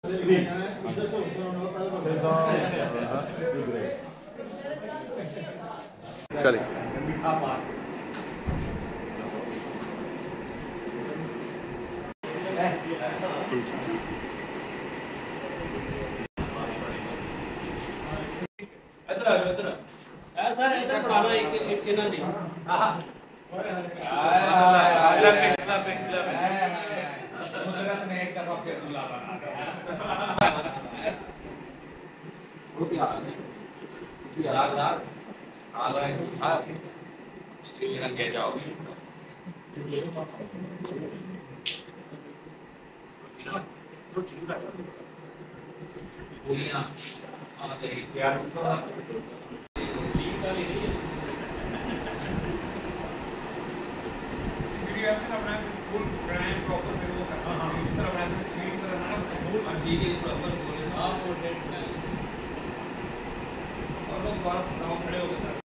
चलिए सर इधर पढ़ाना एक ना दी कुदरत ने एक दफा फिर दूल्हा बना दिया जाओगे गोलियां यार अपना फुल ब्रांड प्रॉपर फिर वो करना हां इस तरह बनाना चाहिए इस तरह ना फुल अभी प्रॉपर बोले आप वो डेट और लोग बाहर खड़े हो गए सर।